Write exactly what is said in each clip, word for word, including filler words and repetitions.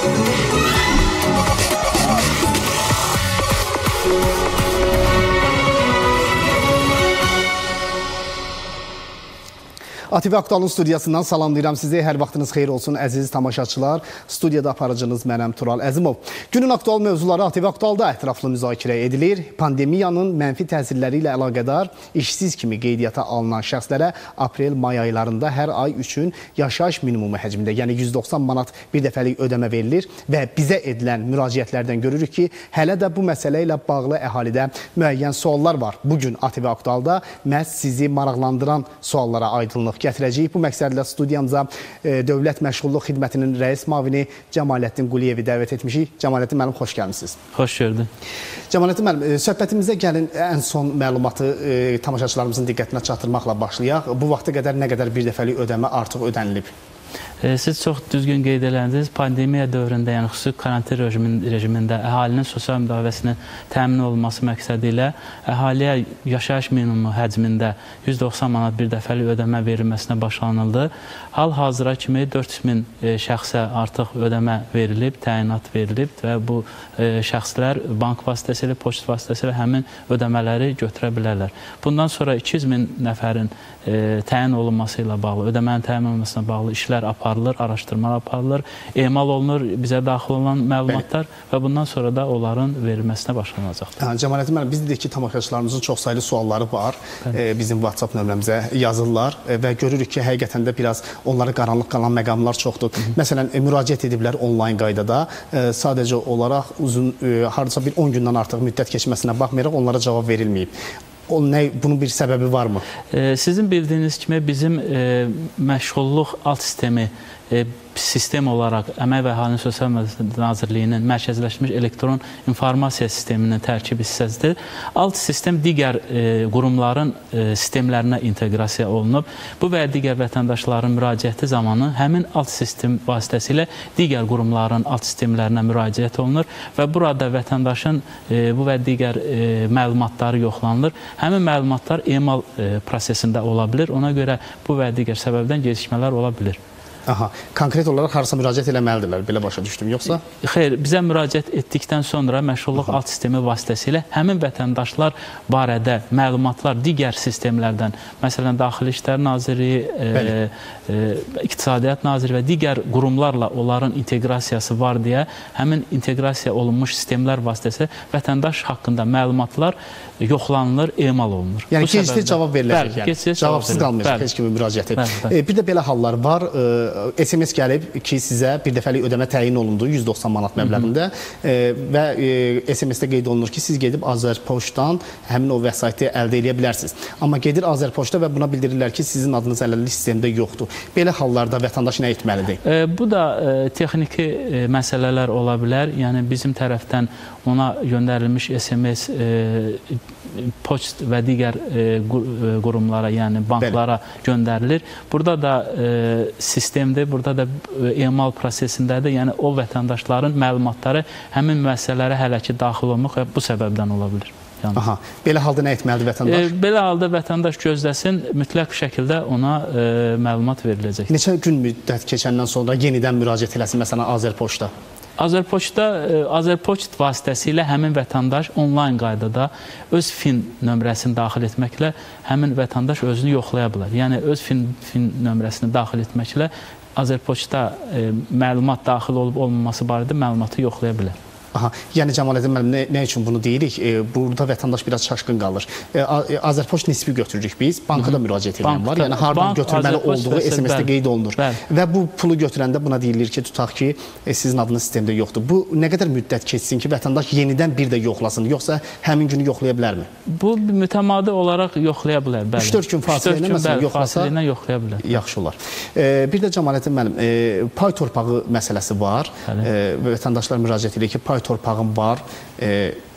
A T V Aktualın studiyasından salamlayıram sizi. Hər vaxtınız xeyir olsun əziz tamaşaçılar. Studiyada aparıcınız mənəm Tural Əzimov. Günün aktual mövzuları A T V Aktualda ətraflı müzakirə edilir. Pandemiyanın mənfi təsirləri ilə əlaqədar işsiz kimi qeydiyyata alınan şəxslərə aprel-may aylarında hər ay üçün yaşayış minimumu həcmində, yəni yüz doxsan manat bir dəfəlik ödəmə verilir və bizə edilən müraciətlərdən görürük ki, hələ də bu məsələ ilə bağlı əhalidə müəyyən suallar var. Bugün A T V Aktualda məhz sizi maraqlandıran suallara aydınlıq gətirəcəyik. Bu məqsədlə studiyamıza e, Dövlət Məşğulluq Xidmətinin rəis mavini Cəmaləddin Quliyevi dəvət etmişik. Cəmaləddin müəllim, xoş gəlmisiniz. Xoş gördüm. Cəmaləddin müəllim, e, söhbətimizə gəlin ən son məlumatı e, tamaşaçılarımızın diqqətinə çatdırmaqla başlayaq. Bu vaxta qədər nə qədər bir dəfəlik ödəmə artıq ödənilib? Siz çox düzgün qeyd elədiniz. Pandemiya dövründə, yəni xüsusi karantin rejimin, rejimində əhalinin sosial müdafiəsinin təmin olunması məqsədi ilə əhaliyə yaşayış minimumu həcmində yüz doxsan manat bir dəfəlik ödəmə verilməsinə başlanıldı. Hal-hazıra kimi dörd yüz min e, şəxsə artıq ödəmə verilib, təyinat verilib və bu e, şəxslər bank vasitəsilə, poçt vasitəsilə həmin ödəmələri götürə bilərlər. Bundan sonra iki yüz min nəfərin e, təyin olunması ilə bağlı, ödəmənin təmin olunmasına bağlı işlər aparılır, araşdırmalar aparılır, emal olunur bizə daxil olan məlumatlar Bəli. Və bundan sonra da onların verilməsinə başlanacaqdır. Yəni, Cəmaləddin müəllim, biz dedik ki, tamaşaçılarımızın çox saylı sualları var. E, bizim WhatsApp nömrəmizə yazırlar e, və görürük ki, həqiqətən də biraz onlara qaranlıq qalan məqamlar çoxdur. Hı -hı. Məsələn, e, müraciət ediblər onlayn qaydada. E, sadəcə olaraq uzun, e, hardasa bir on gündən artıq müddət keçməsinə baxmayaraq onlara cavab verilməyib. O, nə, bunun bir səbəbi varmı? E, sizin bildiyiniz kimi bizim e, məşğulluq alt sistemi e, sistem olaraq Əmək və Əhalinin Sosial Nazirliyinin mərkəzləşmiş elektron informasiya sisteminin tərkib hissəsidir. Alt sistem digər e, qurumların e, sistemlərinə inteqrasiya olunub. Bu və digər vətəndaşların müraciəti zamanı həmin alt sistem vasitəsilə digər qurumların alt sistemlərinə müraciət olunur və burada vətəndaşın e, bu və digər e, məlumatları yoxlanılır. Həmin məlumatlar emal e, prosesində ola bilir. Ona görə bu və digər səbəbdən gecikmələr ola bilir. Aha, konkret olaraq harasa müraciət eləməlidirlər, belə başa düşdüm, yoxsa? Xeyr, bizə müraciət etdikdən sonra məşğulluq Aha. alt sistemi vasitəsilə həmin vətəndaşlar barədə məlumatlar digər sistemlərdən, məsələn, Daxili İşlər Nazirliyi, e, e, İqtisadiyyat Naziri və digər qurumlarla onların inteqrasiyası var deyə həmin inteqrasiya olunmuş sistemlər vasitəsilə vətəndaş haqqında məlumatlar yoxlanılır, emal olunur. Yəni, keçsiz cavab veriləcək, yəni. yəni. Cavabsız qalmayacaq, heç kimi müraciət edin. E, bir də belə hallar var, e, S M S gəlib ki, sizə bir dəfəlik ödəmə təyin olundu yüz doxsan manat məbləğində e, və e, S M S-də qeyd olunur ki, siz gedib Azərpoçtdan həmin o vəsaiti əldə edə bilərsiniz. Amma gedir Azərpoçta və buna bildirirlər ki, sizin adınız əlillik sistemində yoxdur. Belə hallarda vətəndaş nə etməlidir? E, bu da e, texniki e, məsələlər ola bilər. Yəni, bizim tərəfdən ona göndərilmiş S M S e, poçt və digər e, qurumlara, yəni banklara Bəli. göndərilir. Burada da e, sistemdir, burada da e, emal prosesindədir. Yəni, o vətəndaşların məlumatları həmin müəssisələrə hələ ki daxil olmaq və bu səbəbdən ola bilir. Yəni. Aha, belə halda nə etməlidir vətəndaş? E, belə halda vətəndaş gözləsin, mütləq şəkildə ona e, məlumat veriləcək. Neçə gün müddət keçəndən sonra yenidən müraciət eləsin, məsələn, Azərpoçta? Azərpoçtda, Azərpoçt vasitəsilə həmin vətəndaş onlayn qaydada öz fin nömrəsini daxil etməklə həmin vətəndaş özünü yoxlaya bilər. Yəni, öz fin, fin nömrəsini daxil etməklə Azərpoçtda e, məlumat daxil olub-olmaması barədə məlumatı yoxlaya bilər. Aha, yəni Cəmaləddin müəllim, nə, nə üçün bunu deyirik? E, burada vətəndaş biraz çaşqın qalır. E, Azərpoçt nisbi götürürük biz, banka da müraciət edən var. Yəni hardan bank, götürməli olduğu S M S-də qeyd olunur. Bəli. Və bu pulu götürəndə buna deyilir ki, tutaq ki, e, sizin adınız sistemdə yoxdur. Bu nə qədər müddət keçsin ki, vətəndaş yenidən bir də yoxlasın, yoxsa həmin günü yoxlaya bilərmi? Bu mütəmadi olaraq yoxlaya bilər. üç dörd gün fasilə ilə məsələn yoxlasa yoxlaya bilər. Yaxşı olar. E, bir də Cəmaləddin müəllim, e, pay torpağı məsələsi var. E, vətəndaşlar müraciət edir ki, pay torpağım var, e,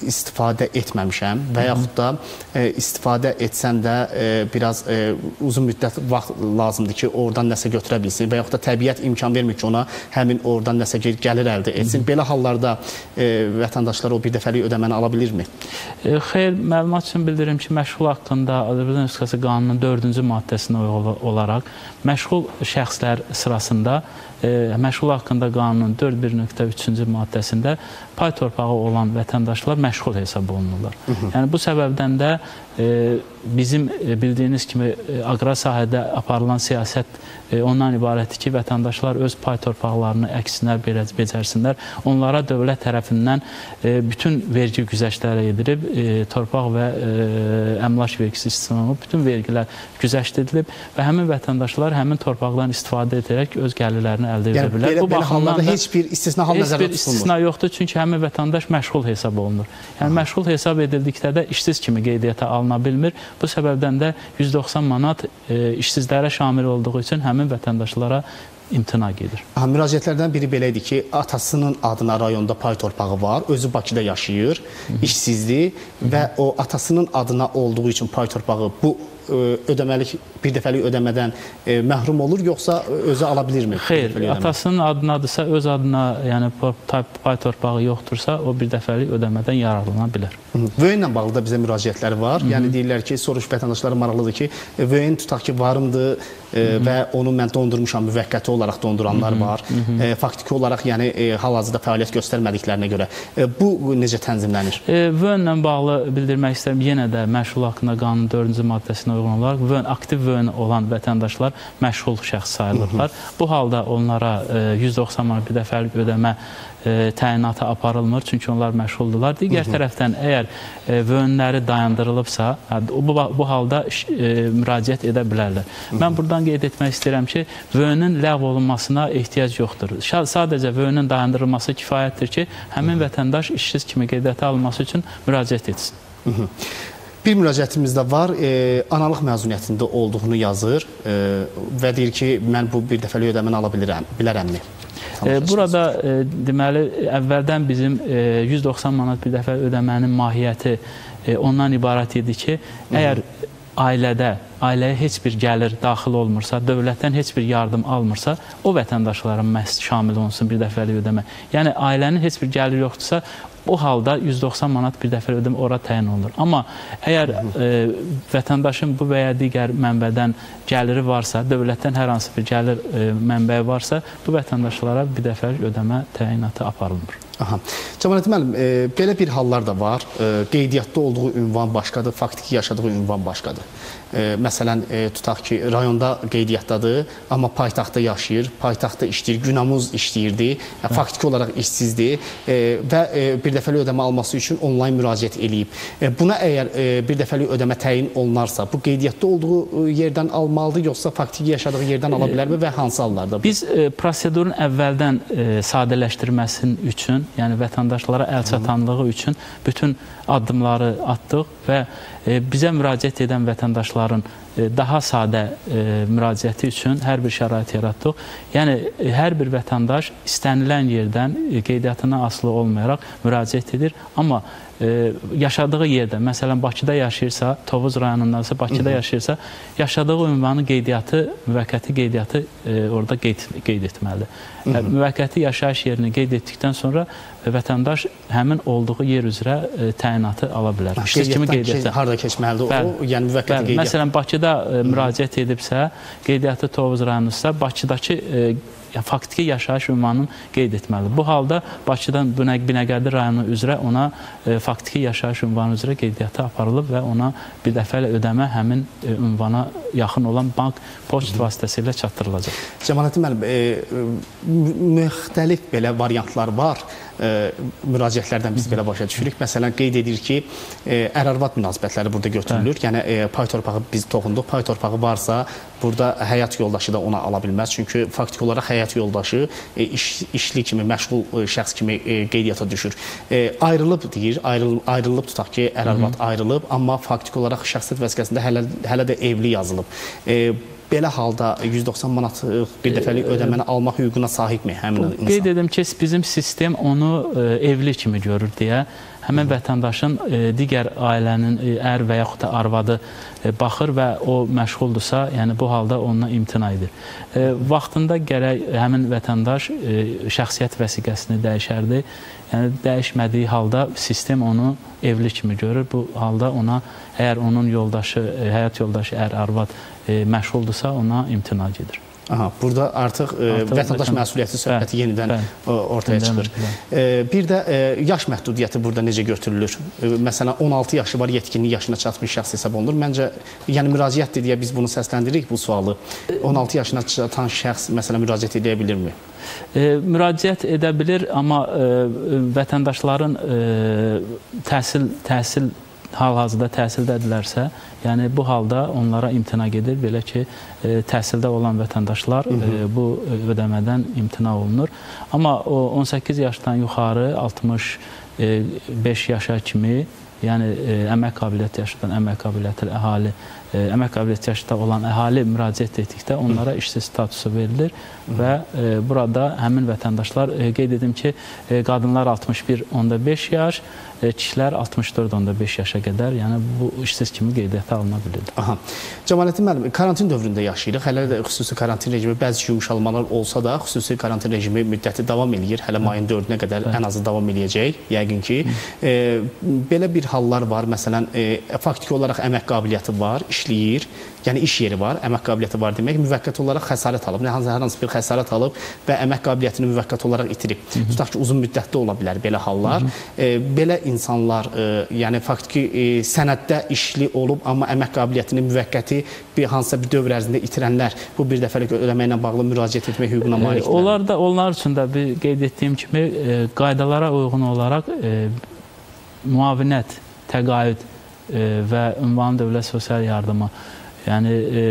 istifadə etməmişəm və yaxud da e, istifadə etsəm də e, biraz e, uzun müddət vaxt lazımdır ki, oradan nəsə götürə bilsin və yaxud da təbiət imkan vermir ki, ona həmin oradan nəsə gəlir əldə etsin. Belə hallarda e, vətəndaşlar o bir dəfəlik ödəməni ala bilirmi? E, xeyr, məlumat üçün bildirim ki, məşğul haqqında Azərbaycan Respublikası qanunun dördüncü maddəsinə olaraq məşğul şəxslər sırasında e, məşğul haqqında qanunun dörd bir nöqtə üçüncü maddəsində pay torpağı olan vətəndaşlar məşğul hesab olunurlar. Hı -hı. Yəni bu səbəbdən də e, bizim bildiyiniz kimi e, aqrar sahədə aparılan siyasət e, ondan ibarətdir ki, vətəndaşlar öz pay torpaqlarını əksinə becərsinlər. Onlara dövlət tərəfindən e, bütün vergi güzəştləri edilib, e, torpaq və e, əmlak vergisi istisna bütün vergilər güzəşt edilib və həmin vətəndaşlar həmin torpaqdan istifadə edərək öz gəlirlərini əldə edə yəni, bilər. Belə, Bu belə hallarda heç bir istisna hal nəzərdə tutulmur. Heç bir istisna yoxdur, çünki həmin vətəndaş məşğul hesab olunur. Yəni Aha. məşğul hesab edildikdə də işsiz kimi qeydiyyata alına bilmir. Bu səbəbdən də yüz doxsan manat e, işsizlərə şamil olduğu üçün həmin vətəndaşlara imtina gedir. Ha, müraciətlərdən biri belə idi ki, atasının adına rayonda pay torpağı var, özü Bakıda yaşayır, Hı -hı. işsizdir Hı -hı. və o atasının adına olduğu üçün pay torpağı bu ödəməlik, bir dəfəlik ödəmədən e, məhrum olur, yoxsa özü ala bilirmi? Xeyr, atasının adınadırsa, öz adına, yəni pay torpağı yoxdursa, o bir dəfəlik ödəmədən yararlana bilər. V O N ilə bağlı da bizə müraciətləri var. Hı -hı. Yəni deyirlər ki, soruş vətəndaşları maraqlıdır ki, V O N tutaq ki, varımdır e, və onu mən dondurmuşam, müvəqqəti olaraq donduranlar Hı -hı. var. Hı -hı. E, faktiki olaraq, yəni e, hal-hazırda fəaliyyət göstərmədiklərinə görə. E, bu necə tənzimlənir? E, V O N ilə bağlı bildirmək istəyirəm, yenə də məşğul haqqında qanunun dördüncü maddəsinə uyğun olaraq V O N, aktiv V O N olan vətəndaşlar məşğul şəxs sayılırlar. Hı -hı. Bu halda onlara e, yüz doxsan manat bir dəfəlik ödəmə e, təyinatı aparılmır, çünki onlar məşğuldurlar. Digər Hı -hı. tərəfdən, əgər e, V O N-ləri dayandırılıbsa, bu, bu halda e, müraciət edə bilərlər. Hı -hı. Mən buradan qeyd etmək istəyirəm ki, V O N-in ləğv olunmasına ehtiyac yoxdur. Sadəcə V O N-in dayandırılması kifayətdir ki, həmin Hı -hı. vətəndaş işsiz kimi qeydiyyata alınması üçün müraciət etsin. Hı -hı. Bir müraciətimiz də var, e, analıq məzuniyyətində olduğunu yazır e, və deyir ki, mən bu bir dəfəlik ödəməni ala bilirəm, bilərəmmi? E, burada e, deməli, əvvəldən bizim e, yüz doxsan manat bir dəfə ödəmənin mahiyyəti e, ondan ibarət idi ki, əgər ailədə, ailəyə heç bir gəlir daxil olmursa, dövlətdən heç bir yardım almırsa, o vətəndaşların məhz şamil olunsun bir dəfəlik ödəmə. Yəni, ailənin heç bir gəlir yoxdursa, o halda yüz doxsan manat bir dəfə ödəmə ora təyin olunur. Amma əgər e, vətəndaşın bu və ya digər mənbədən gəliri varsa, dövlətdən hər hansı bir gəlir e, mənbəyi varsa, bu vətəndaşlara bir dəfəlik ödəmə təyinatı aparılmır. Aha. Cəmaləddin müəllim, e, belə bir hallar da var. E, qeydiyyatda olduğu ünvan başqadır, faktiki yaşadığı ünvan başqadır. E, məsələn, e, tutaq ki, rayonda qeydiyyatdadır, amma paytaxtda yaşayır, paytaxtda işləyir, günamuz işləyirdi, yəni, faktiki olaraq işsizdir e, və e, bir dəfəlik ödəmə alması üçün onlayn müraciət eləyib. E, buna əgər e, bir dəfəlik ödəmə təyin olunarsa, bu qeydiyyatda olduğu yerdən almalıdır, yoxsa faktiki yaşadığı yerdən ala bilərmi və hansı hallarda bu? Biz e, prosedurun əvvəldən e, sadələşdirməsinin üçün, yəni vətəndaşlara əl çatanlığı üçün bütün addımları atdıq və e, bizə müraciət edən vətəndaşların e, daha sadə e, müraciəti üçün hər bir şərait yaratdıq. Yəni, e, hər bir vətəndaş istənilən yerdən e, qeydiyyatına asılı olmayaraq müraciət edir. Amma e, yaşadığı yerdə, məsələn, Bakıda yaşayırsa, Tovuz rayonundansa, Bakıda Hı -hı. yaşayırsa, yaşadığı ünvanın qeydiyyatı, müvəqqəti qeydiyyatı e, orada qeyd, qeyd etməlidir. Hı -hı. Müvəqqəti yaşayış yerini qeyd etdikdən sonra vətəndaş həmin olduğu yer üzrə e, təyinatı ala bilər. İşsiz kimi qeydiyyatda harda keçməlidir bəli, o? Yəni müvəqqəti bəli. qeydiyyat. Məsələn, Bakıda e, müraciət edibsə, qeydiyyatı Tovuz rayonundasa, Bakıdakı e, faktiki yaşayış ünvanını qeyd etməlidir. Bu halda Bakıdan Binəqədi rayonu üzrə ona e, faktiki yaşayış ünvanı üzrə qeydiyyata aparılıb və ona bir dəfəli ödəmə həmin e, ünvana yaxın olan bank poçt vasitəsilə çatdırılacaq. Cəmaləddin müəllim, e, müxtəlif belə variantlar var. E, müraciətlərdən biz belə başa düşürük. Məsələn, qeyd edir ki, e, ər-arvad münasibətləri burada götürülür. Hə. Yəni, e, pay torpağı biz toxunduq. Pay torpağı varsa, burada həyat yoldaşı da ona ala bilməz. Çünki faktiki olaraq həyat yoldaşı e, iş, işli kimi, məşğul e, şəxs kimi e, qeydiyyata düşür. E, ayrılıb deyir, ayrılıb, ayrılıb tutaq ki, ər-arvad ayrılıb, amma faktiki olaraq şəxsiyyət vəsiqəsində hələ, hələ də evli yazılıb. E, Belə halda yüz doxsan manat bir dəfəlik ödəməni almaq hüququna sahibmi həmin insan? Qeyd edim ki, bizim sistem onu e, evli kimi görür deyə. həmin vətəndaşın digər ailənin ər və yaxud da arvadı baxır və o məşğuldursa, yəni bu halda ondan imtina edir. Vaxtında gərək həmin vətəndaş şəxsiyyət vəsiqəsini dəyişərdi. Yəni, dəyişmədiyi halda sistem onu evli kimi görür. Bu halda ona, əgər onun yoldaşı, həyat yoldaşı, ər, arvad məşğuldursa, ona imtina gedir. Aha, burada artıq, artıq vətəndaş vətən... məsuliyyəti söhbəti bəl, yenidən bəl, ortaya çıxır. Bəl. Bir də yaş məhdudiyyəti burada necə götürülür? Məsələn, on altı yaşı var, yetkinlik yaşına çatmış şəxs hesab olunur. Məncə, yəni müraciətdir deyə biz bunu səsləndirik bu sualı. on altı yaşına çatan şəxs, məsələn, müraciət edə bilirmi? E, müraciət edə bilir, amma e, vətəndaşların e, təhsil, təhsil hal-hazırda təhsildədirlərsə, yəni bu halda onlara imtina gedir. Belə ki, e, təhsildə olan vətəndaşlar e, bu ödəmədən imtina olunur. Amma o on səkkiz yaşdan yuxarı altmış beş yaşa kimi, yəni e, əmək qabiliyyəti yaşından əmək qabiliyyətli əhali, e, əmək qabiliyyəti yaşında olan əhali müraciət etdikdə onlara işsiz statusu verilir və e, burada həmin vətəndaşlar, e, qeyd edim ki, e, qadınlar altmış bir nöqtə beş yaş, e, kişilər altmış dörd nöqtə beş yaşa qədər, yəni bu işsiz kimi qeydiyyata alına bilir. Aha. Cəmaləddin müəllim, karantin dövründə yaşayırıq. Hələ də xüsusi karantin rejimi, bəzi yumşalmalar olsa da, xüsusi karantin rejimi müddəti davam edir. Hələ mayın dördünə qədər ən azı davam edəcək, yəqin ki. E, belə bir hallar var, məsələn, e, faktiki olaraq əmək qabiliyyəti var, işləyir, yəni iş yeri var, əmək qabiliyyəti var demək, müvəqqəti olaraq xəsarət alıb, hər hansı bir xəsarət alıb və əmək qabiliyyətini müvəqqəti olaraq itirib. Tutaq ki, uzun müddətli ola bilər belə hallar. E, belə insanlar, e, yəni faktiki e, sənəddə işli olub, amma əmək qabiliyyətini müvəqqəti bir hansısa bir dövr ərzində itirənlər bu bir dəfəlik ödəməklə bağlı müraciət etmək hüququna malikdir. E, onlar da, onlar üçün də bir qeyd etdiyim kimi e, qaydalara uyğun olaraq e, müavinət, təqaüd e, və ünvanlı dövlət sosial yardımı, yəni e,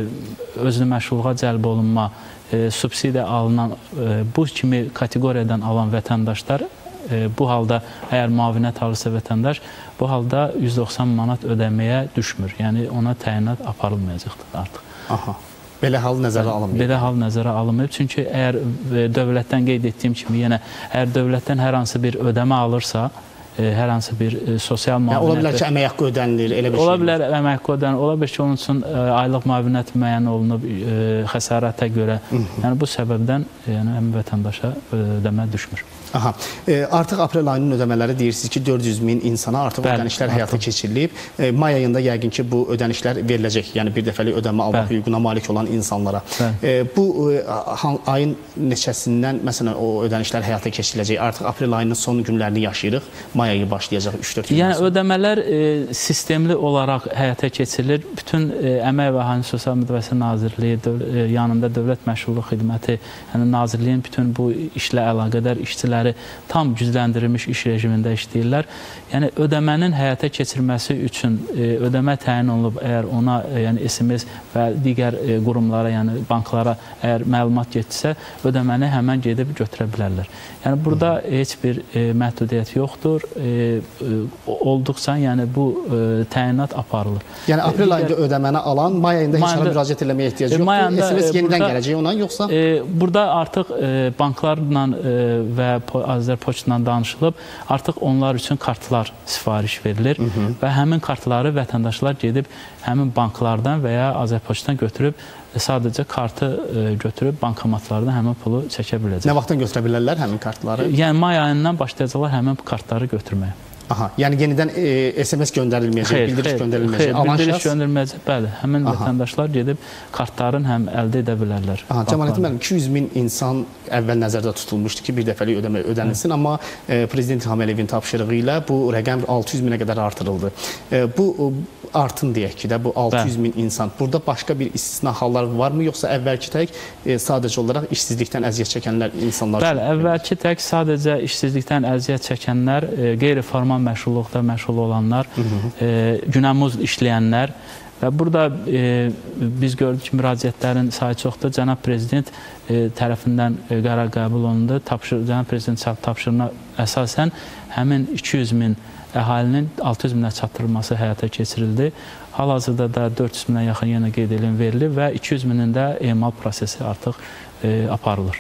özünü məşğulluğa cəlb olunma, e, subsidiya alınan, e, bu kimi kateqoriyadan alan vətəndaşlar e, bu halda, əgər müavinət alırsa vətəndaş, bu halda yüz doxsan manat ödəməyə düşmür. Yəni ona təyinat aparılmayacaqdır artıq. Aha. Belə hal nəzərə alınmayıb. Belə hal nəzərə alınmayıb. Çünki əgər dövlətdən qeyd etdiyim kimi, yenə əgər dövlətdən hər hansı bir ödəmə alırsa, hər hansı bir sosial müavinət... Yəni, ola bilər ki, əmək haqqı ödənilir, elə bir şey. Ola bilər əmək haqqı ödənilir, ola bilər ki, onun üçün aylıq müavinət müəyyən olunub xəsarətə görə. Yəni, bu səbəbdən yəni, həmin vətəndaşa ödəmə düşmür. Aha. E, artıq aprel ayının ödəmələri deyirsiniz ki, dörd yüz min insana artıq Bəli, ödənişlər artıq. həyata keçirilib. E, may ayında yəqin ki, bu ödənişlər veriləcək. Yəni, bir dəfəlik ödəmə almaq hüququna malik olan insanlara. E, bu e, ayın neçəsindən, məsələn, o ödənişlər həyata keçiriləcək. Artıq aprel ayının son günlərini yaşayırıq. May ayı başlayacaq üç dörd gün. Yəni, sonra. ödəmələr e, sistemli olaraq həyata keçirilir. Bütün e, Əmək və Əhalinin Sosial Müdafiəsi Nazirliyi, döv e, yanında Dövlət Məşğulluq Xidməti, yəni Nazirliyin bütün bu işlə əlaqədar işçilər tam gücləndirilmiş iş rejimində işləyirlər. Yəni, ödəmənin həyata keçirməsi üçün e, ödəmə təyin olunub, əgər ona e, yəni S M S və digər e, qurumlara, yəni banklara əgər məlumat getdirsə, ödəməni həmən gedib götürə bilərlər. Yəni, burada Hı. heç bir e, məhdudiyyət yoxdur. E, e, olduqca, yəni bu e, təyinat aparılır. Yəni, aprel e, ayında ödəməni alan, may ayında heç ara müraciət eləməyə ehtiyac yoxdur. Ayında, S M S yenidən burada, gələcək ona, yoxsa? E, burada artıq e, banklarla e, və Azərpoçtla danışılıb, artıq onlar üçün kartlar sifariş verilir Hı -hı. və həmin kartları vətəndaşlar gedib həmin banklardan və ya Azərpoçtdan götürüb, sadəcə kartı e, götürüb bankomatlardan həmin pulu çəkə biləcək. Nə vaxtdan götürə bilərlər həmin kartları? Yəni, may ayından başlayacaqlar həmin kartları götürməyə. Aha, yəni yenidən e, S M S göndərilməyəcək, xeyr, bildiriş xeyr, göndərilməyəcək. Xeyr, bildiriş şəxs... göndərilməyəcək, bəli. Həmin Aha. vətəndaşlar gedib kartların həm əldə edə bilərlər. Aha, Cəmaləddin müəllim, iki yüz min insan əvvəl nəzərdə tutulmuşdu ki, bir dəfəlik ödəmə ödənilsin, Hı. amma e, Prezident İlham Əliyevin tapşırığı ilə bu rəqəm altı yüz minə qədər artırıldı. E, bu artım deyək ki də, bu altı yüz min insan. Burada başqa bir istisna hallar varmı, yoxsa əvvəlki tək e, sadəcə olaraq işsizlikdən əziyyət çəkənlər insanlar? Bəli, əvvəlki tək sadəcə işsizlikdən əziyyət çəkənlər, e, qeyri-formal məşğulluqda məşğul olanlar, Hı -hı. E, günəmuz işləyənlər və burada e, biz gördük ki, müraciətlərin sayı çoxdur. Cənab Prezident e, tərəfindən e, qərar qəbul olundu. Tapşır, Cənab Prezident tapşırığına əsasən həmin iki yüz min əhalinin altı yüz minə çatdırılması həyata keçirildi. Hal-hazırda da dörd yüz minə yaxın yenə qeyd edilən verilir və iki yüz minin də emal prosesi artıq e, aparılır.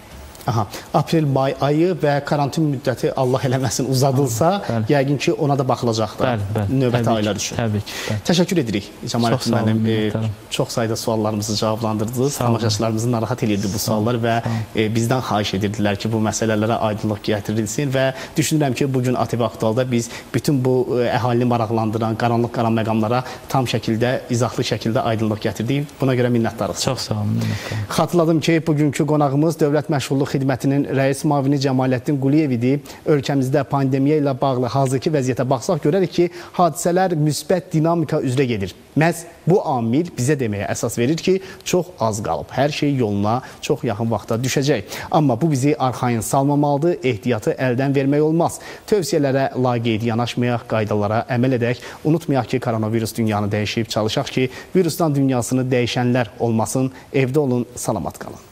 Aha, aprel-may ayı və karantin müddəti Allah eləməsin uzadılsa, bəli. Yəqin ki, ona da baxılacaqdır. Bəli, bəli. Növbəti Təbii aylar ki, üçün. Təbii ki. Bəli. Təşəkkür edirik Cəmaləddin müəllim. E, çox sayda suallarımızı cavablandırdınız. Tamaşaçılarımızı narahat edirdi bu suallar və e, bizdən xahiş edirdilər ki, bu məsələlərə aydınlıq gətirilsin və düşünürəm ki, bugün A T V Aktualda biz bütün bu e, əhalini maraqlandıran, qaranlıq qaran məqamlara tam şəkildə, izahlı şəkildə aydınlıq gətirdik. Buna görə minnətdarıq. Çox sağ olun. Minnətdarım. Xatırladım ki, bugünkü qonağımız Dövlət Məşğulluq Xidmətinin rəis müavini Cəmaləddin Quliyev idi. Ölkəmizdə pandemiya ilə bağlı hazırki vəziyyətə baxsaq görərik ki, hadisələr müsbət dinamika üzrə gedir. Məhz bu amil bizə deməyə əsas verir ki, çox az qalıb. Hər şey yoluna çox yaxın vaxtda düşəcək. Amma bu bizi arxayın salmamalıdır, ehtiyatı əldən vermək olmaz. Tövsiyələrə laqeyd yanaşmayaq, qaydalara əməl edək. Unutmayaq ki, koronavirus dünyanı dəyişib, çalışaq ki, virusdan dünyasını dəyişənlər olmasın. Evdə olun, salamat qalın.